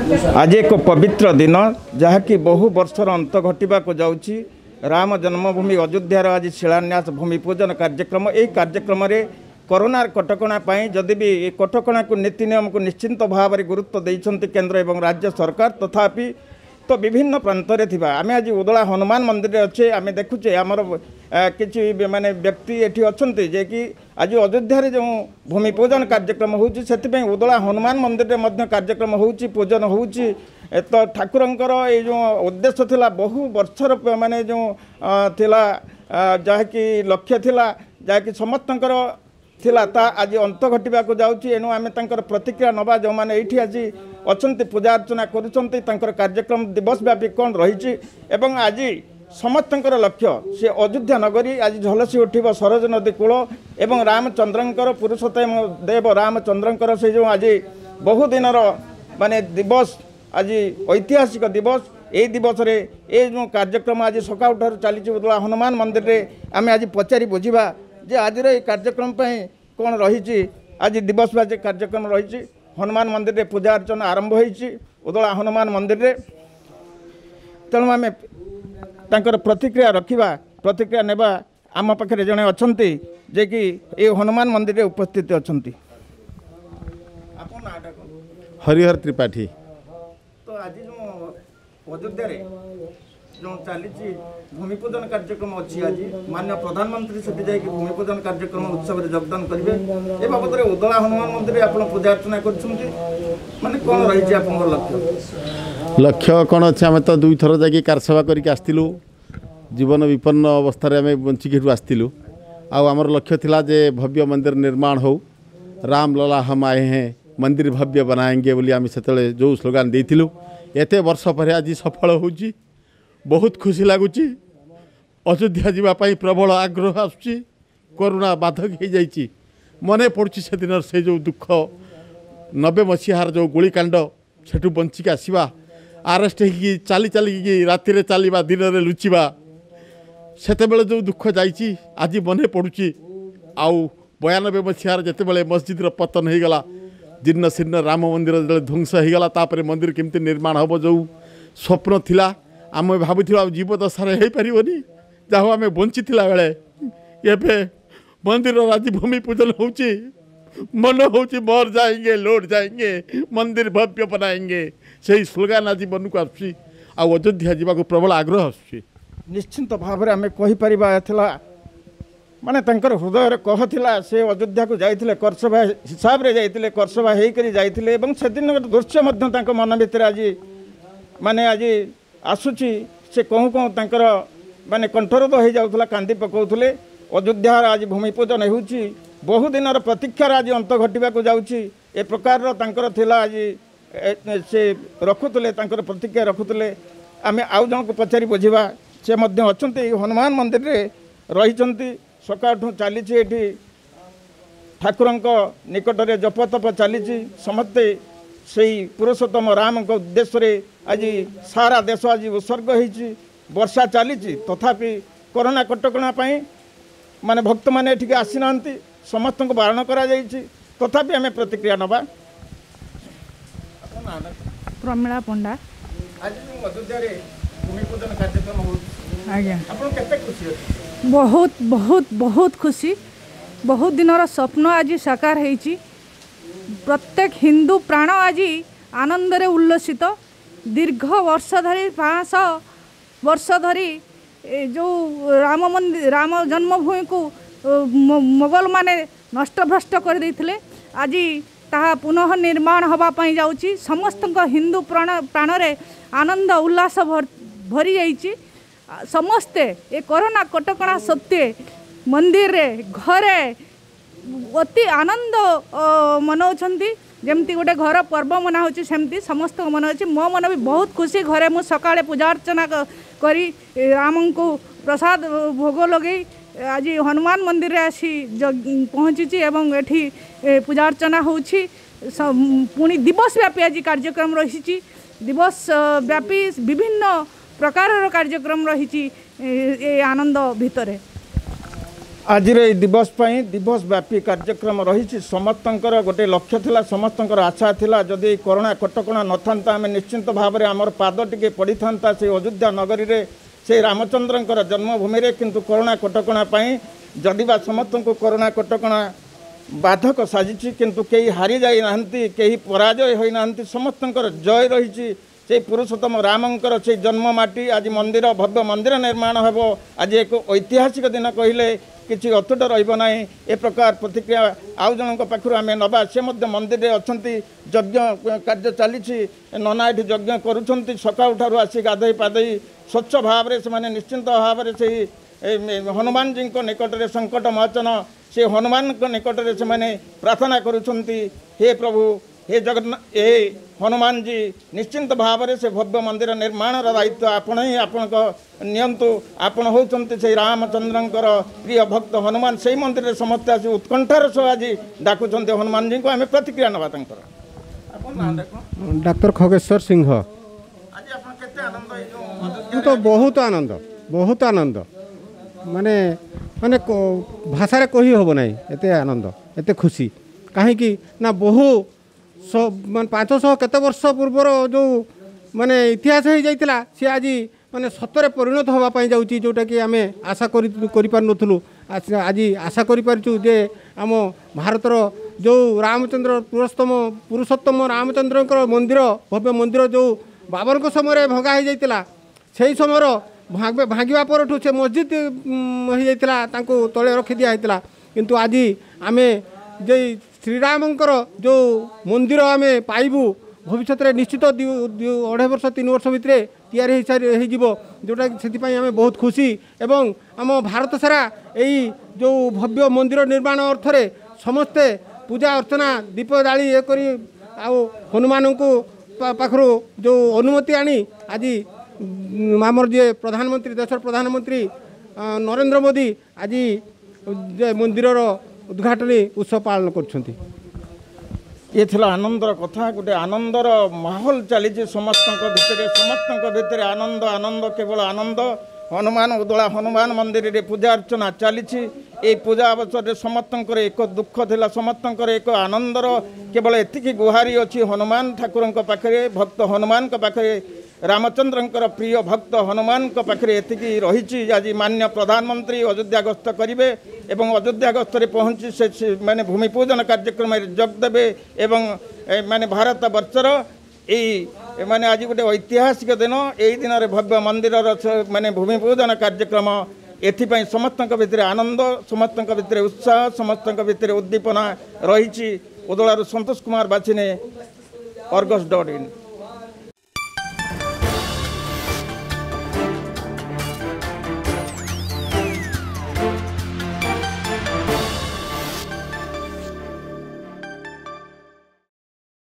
आज एक पवित्र दिन जहाँकि बहु वर्षर अंत घटवा जाऊँगी राम जन्मभूमि अयोध्यार आज शिलान्यास भूमि पूजन कार्यक्रम। यही कार्यक्रम में कोरोना कटकणा जदि भी ये कटकणा को नीति नियम को निश्चिंत भाव में गुरुत्व देते केंद्र एवं राज्य सरकार तथापि तो विभिन्न प्रांतरे थिबा आमे आज उदला हनुमान मंदिर अच्छे आमे देखुचे आमर किसी माने व्यक्ति एठी अछंती जे कि आज अयोध्या रे जो भूमि पूजन कार्यक्रम होउची सेति उदला हनुमान मंदिर रे मध्य कार्यक्रम होउची पूजन होउची। तो ठाकुरंकर ये जो उद्देश्य थिला बहु वर्षर माने जो थिला जहा कि लक्ष्य थिला जहा कि समस्तंकर थिला ता आज अंत घटिबा को जाउची। एनु आमे तांकर प्रतिक्रिया नबा जो माने एठी आज अछंती पूजा अर्चना करुचंती तांकर कार्यक्रम दिवस व्यापी कौन रही एवं आज समस्तंकर लक्ष्य से अयोध्या नगरी आज झलसी उठिब सरज नदी कूल एवं रामचंद्रंकर पुरुषोत्तम देव रामचंद्रंकर से जो आज बहुदिन माने दिवस आज ऐतिहासिक दिवस यही दिवस रे ये जो कार्यक्रम आज सका चली उदला हनुमान मंदिर रे आमे आज पचारि बुझा जे आज कार्यक्रम कौन रही आज दिवस व्यापी कार्यक्रम रही हनुमान मंदिर रे पूजा अर्चना आरंभ होईची उदला हनुमान मंदिर रे। तेणु आम तांकर प्रतिक्रिया रखिबा प्रतिक्रिया नेबा आम पाखे जड़े अछंती जे कि ये हनुमान मंदिर रे उपस्थित अछंती। हरिहर त्रिपाठी। तो आज जो अयोध्या रे जो चली भूमि पूजन कार्यक्रम अच्छी आज माननीय प्रधानमंत्री से जाकि भूमि पूजन कार्यक्रम उत्सव में योगदान करेंगे ए बाबद उदला हनुमान मंदिर आप पूजा अर्चना कर माने कौन रही आप लक्ष्य लक्ष्य कौन अच्छे आम तो दुई थर जाकि कारसेवा करके आसलु जीवन विपन्न अवस्था आम बंचिक आसलु आमर लक्ष्य थिला जे भव्य मंदिर निर्माण हो राम लला हम आए हैं मंदिर भव्य बनाएंगे बोली आम से जो स्लोगान देइथिलु एते वर्ष पर आज सफल होउची। बहुत खुशी लगुच अयोध्या जावाई प्रबल आग्रह आसुची कोरोना बाधक हो जाइए मन पड़ुची से दिन से जो दुख 90 मसीहार जो गोलीकांड सेठू बंचिक आसवा आरेस्ट हो चली चलिकी राति चलवा दिन में लुचिबा सेते जो दुख जाइए आज मन पड़ुची आउ 92 मसीहार जिते मस्जिद पतन हो गला जीर्ण शीर्ण राम मंदिर ध्वंस हो गला तापर मंदिर केमती निर्माण हम जो स्वप्न थिला आम भावुँ जीव दशार हो पारनी जहाँ आम बंची बेले ये मंदिर आज भूमि पूजन होची मन होची मर जाएंगे लौट जाएंगे मंदिर भव्य बनाएंगे से स्लोगान आज मन को आसुची अयोध्या जावाक प्रबल आग्रह आसुची। निश्चिंत भाव में आम कहीपर माने तंकर हृदय कह थिला से अयोध्या को जाइथिले करसभा हिसाब रे जाइथिले करसभा हेई करी जाइथिले एवं से दिन दृश्य मध्य तांको मन भितर आज माने आज आसुची से कहूँ कहूँ तांकर माने कंठरोध हो जाउथला कांदी पकाउथले अयोध्या आज भूमि पूजन होउची बहुदिन प्रतीक्षार आज अंत घटवा को जाउची ए प्रकार तांकर थिला आज से रखुतले तांकर प्रतिक्रिया रखुतले आमे आउ जन को पचारि बुझिबा से मध्य अछंती हनुमान मंदिर रे रहिचंती सकाठू चली ठाकुरंक निकट में जप तप चली समस्ते से पुरुषोत्तम राम को उद्देश्य रे आज सारा देश आज उत्सर्ग होती वर्षा चली तथापि कोरोना कटकणा माने भक्त मैंने ये आसी ना समस्त को बारण करा तथापि आम प्रतिक्रिया नवा। प्रमिला पंडा आज अयोध्या रे भूमि पूजन कार्यक्रम हो आज्ञा आपन केते खुशी अछि बहुत बहुत बहुत खुशी बहुत दिनर स्वप्न आज साकार होइछि प्रत्येक हिंदू प्राण आज आनंद रे उल्लसित दीर्घ वर्ष धरी 500 वर्ष धरी जो राम मंदिर राम जन्मभूमि को मोगल माने नष्ट भ्रष्ट कर देथिले आज ताहा पुनः निर्माण हवा पई जाउछि समस्त हिंदू प्राण रे आनंद उल्लास भरी जाइछि समस्ते ये कोरोना कटकणा सत्वे मंदिर रे घरे अति आनंद मनाउछंती जमती गोटे घर पर्व मना होची सेमती समस्त मन अच्छी मो मन भी बहुत खुशी घरे मु सकाळे पूजा अर्चना करी राम को प्रसाद भोग लगे आज हनुमान मंदिर रे आसी पहुँची एवं एठी पूजा अर्चना होची पुणी दिवस व्यापी आज कार्यक्रम रही दिवस व्यापी विभिन्न प्रकार कार्यक्रम रही आनंद भितर आज दिवस दिवस व्यापी कार्यक्रम रही समस्तंकर गोटे लक्ष्य थिला समस्तंकर आशा थिला जदि कोरोना कटकणा न था आम निश्चिंत भाव में आमर पाद टिके पड़ी था से अयोध्या नगरी रे से रामचंद्रंकर जन्मभूमि रे किंतु कोरोना कटकणा जदिबा समस्त को कोरोना कटकणा बाधक साजिची किंतु कई हारी जाई नाहंती कई पराजय होई नाहंती समस्तंकर जय रही से पुरुषोत्तम रामंकर से जन्म माटी आज मंदिर भव्य मंदिर निर्माण हेब आज एक ऐतिहासिक दिन कहले किसी अतुट रहा ए प्रकार प्रतिक्रिया आउ जन पाखु आम नवा से मंदिर में अच्छा यज्ञ कार्य चली नना ये यज्ञ करुँच सकाल आसी गाधई पाधई स्वच्छ भाव से निश्चिंत भाव से हनुमान जी निकट में संकट मोचन से हनुमान निकट में से प्रार्थना करुँच हे प्रभु हे जगन्नाथ हे हनुमान जी निश्चिंत भाव से भव्य मंदिर निर्माण दायित्व आपण ही आपण नियंतु आपण होचंती से रामचंद्रंकर प्रिय भक्त हनुमान से मंदिर समस्त आसी उत्कंठार सह आज डाकुचंती हनुमान जी को आम प्रतिक्रिया नवा डॉक्टर खगेश्वर सिंह आज आपण केते आनंद तो बहुत आनंद माने माने भाषा कही हम ना एते आनंद एते खुशी कहीं ना बहु मान 500 केते वर्ष पूर्वर जो माने इतिहास हो जाइतिला सी आज माने सतरे परिणत होगापाई जाऊँगी जोटा कि आम आशा करूँ आज आशा करूँ जे आम भारतर जो रामचंद्र पुरुषोत्तम रामचंद्र मंदिर भव्य मंदिर जो बाबर समय भंगा हो जाइतिला से समय भांगा पर से मस्जिद हो जाइतिला तांको तले रखी दिया होता किंतु आज आम जे श्रीरामंकर जो मंदिर आम पाइबू भविष्य में निश्चित 2.5 वर्ष 3 वर्ष भितर या जोटा से आम बहुत खुशी एवं आम भारत सारा यही जो भव्य मंदिर निर्माण अर्थ रे समस्ते पूजा अर्चना दीप जाली ये करी हनुमान को पाखु जो अनुमति आनी आज आमर जे प्रधानमंत्री देशर प्रधानमंत्री नरेंद्र मोदी आज मंदिर उद्घाटन उत्सव पालन कर ये थिला आनंदर कथा गोटे आनंदर माहौल चली समस्त भितर आनंद आनंद केवल आनंद हनुमान उदला हनुमान मंदिर रे पूजा अर्चना चली पूजा अवसर समस्त एक दुख थिला समस्त एक आनंदर केवल एतिकी गुहारी अच्छी हनुमान ठाकुर पाखे भक्त हनुमान पाखे रामचंद्रंकर प्रिय भक्त हनुमान पाखे एतिकी रही आज मान्य प्रधानमंत्री अयोध्या गस्त करेंगे एवं अयोध्या गस्त पहुँची से माने भूमि पूजन कार्यक्रम जोगदेवे एवं माने भारत वर्षर यही माने आज गोटे ऐतिहासिक दिन यही दिन में भव्य मंदिर माने भूमि पूजन कार्यक्रम एथिपाई समस्त भितर आनंद समस्त भितर उत्साह समस्त भितर उद्दीपना रही उदलारू संतोष कुमार बाछिने अर्गस.in